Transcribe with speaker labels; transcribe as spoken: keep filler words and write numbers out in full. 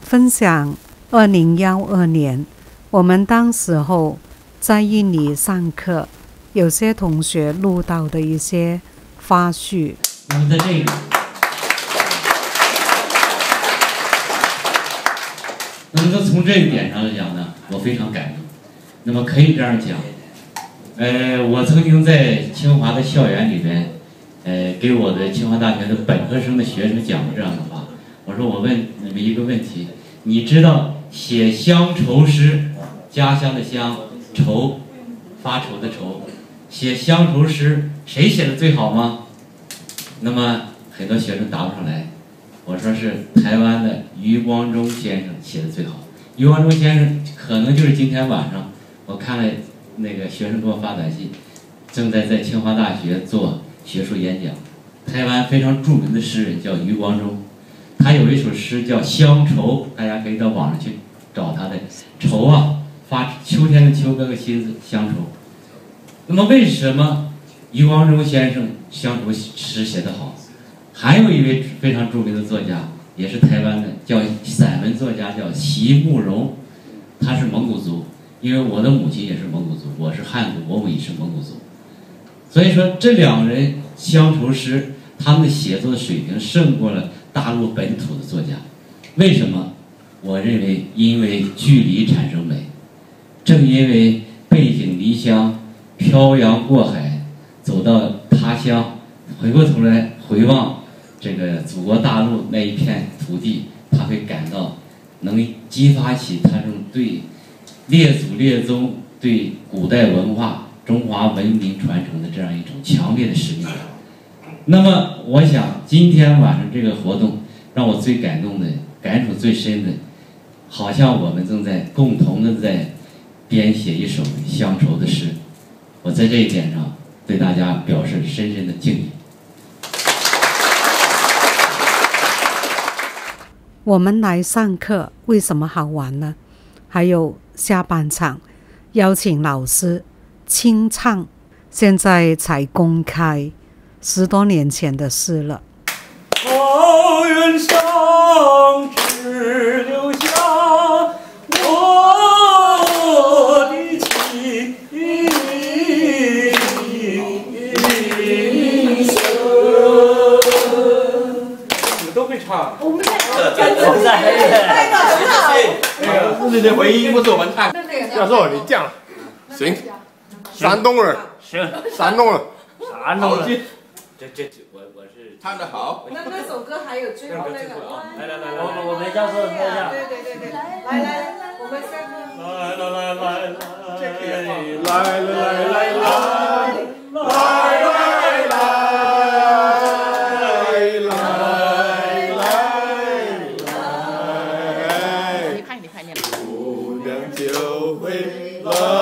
Speaker 1: 分享二零幺二年我们当时候在印尼上课，有些同学录到的一些花絮。
Speaker 2: 那么在这个，那么从这一点上来讲呢，我非常感动。那么可以这样讲，呃，我曾经在清华的校园里边，呃，给我的清华大学的本科生的学生讲过这样的话。我说我问你们一个问题，你知道写乡愁诗，家乡的乡，愁，发愁的愁，写乡愁诗谁写的最好吗？那么很多学生答不上来。我说是台湾的余光中先生写的最好。余光中先生可能就是今天晚上我看了那个学生给我发短信，正在在清华大学做学术演讲。台湾非常著名的诗人叫余光中，他有一首诗叫《乡愁》，大家可以到网上去找他的。愁啊，发秋天的秋，搁个心字，乡愁。那么为什么余光中先生乡愁诗写得好？还有一位非常著名的作家，也是台湾的，叫散文作家，叫席慕容，他是蒙古族。因为我的母亲也是蒙古族，我是汉族，我母也是蒙古族。所以说这两人乡愁诗，他们的写作的水平胜过了大陆本土的作家。为什么？我认为因为距离产生美，正因为背井离乡，漂洋过海，走到他乡，回过头来回望这个祖国大陆那一片土地，他会感到能激发起他这种对列祖列宗、对古代文化、中华文明传承的这样一种强烈的使命感。那么我想今天晚上这个活动让我最感动的、感触最深的，好像我们正在共同的在编写一首乡愁的诗。我在这一点上对大家表示深深的敬意。
Speaker 1: 我们来上课为什么好玩呢？还有下半场邀请老师清唱，现在才公开，十多年前的事了。
Speaker 3: 桃源上只留下我的情深。你们都会唱？我们在，我们在，那个那些回音不是我们唱。
Speaker 4: 教授，你这样行，山东人，
Speaker 3: 行，
Speaker 4: 山东人，
Speaker 3: 山东人。
Speaker 2: 这这我我是
Speaker 4: 唱得好。
Speaker 5: 那那首歌还有最后那个，
Speaker 3: 来来来来，我我没教授说一下。
Speaker 5: 对对对对，来来，我们三个。
Speaker 3: 来来来来来，
Speaker 4: 这个也好。来来来来来来来来来。你拍你拍你。姑娘就会来。